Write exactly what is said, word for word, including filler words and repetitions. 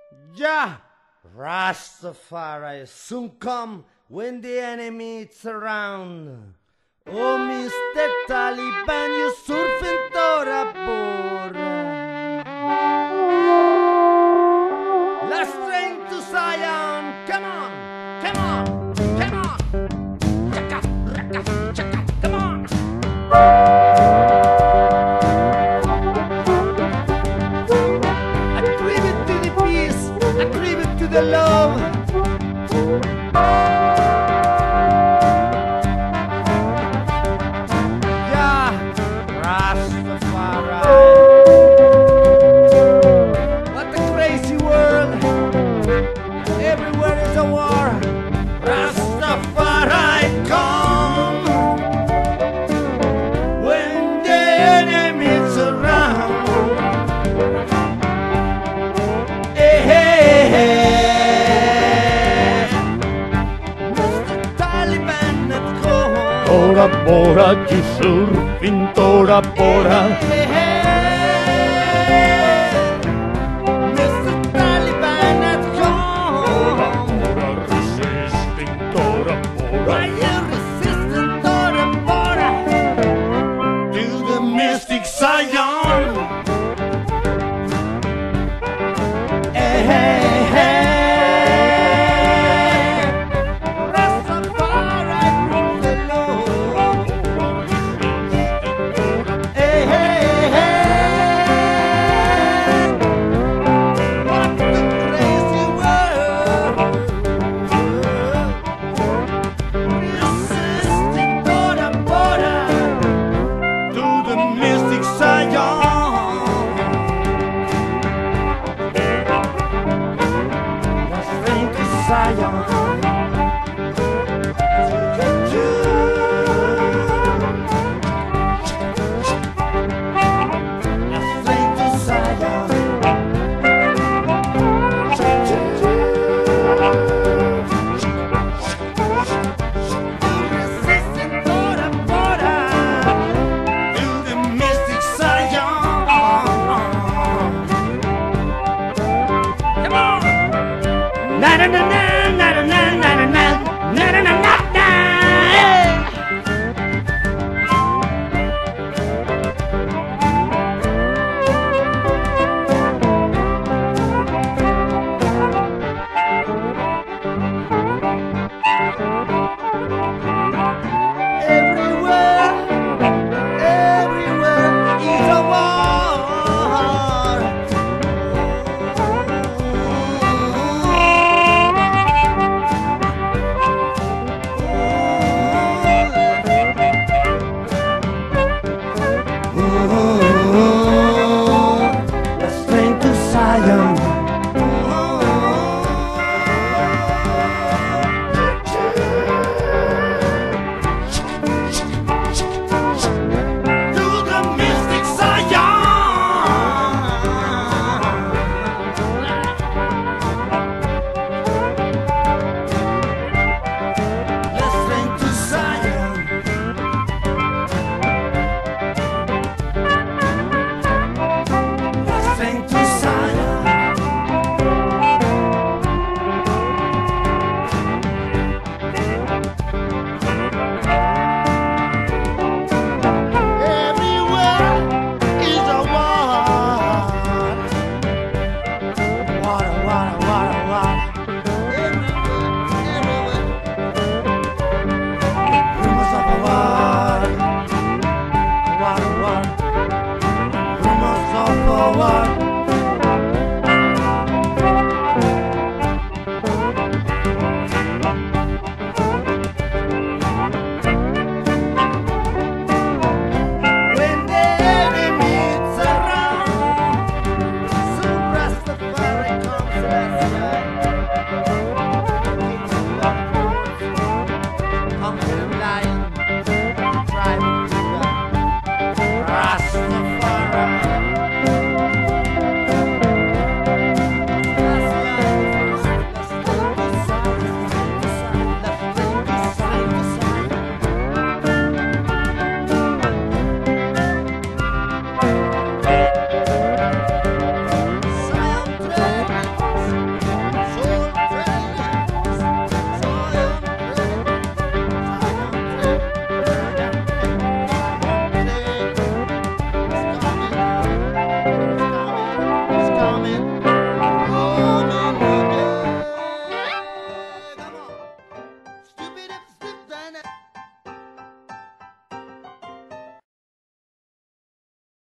Jah, Rastafari soon come when the enemy is around. Oh, mister Taliban, you surfing Tora Bora. Last train to Zion, come on, come on, come on. Chaka, raka, chaka, come on. Agree it to the peace, agree it to the love. Yeah, Rastafari. What a crazy world. Everywhere is a war. Rastafari come when the enemy's around. Hey, hey, hey. mister Taliban at home. Tora Bora, ci surfing Tora Bora. Hey, hey,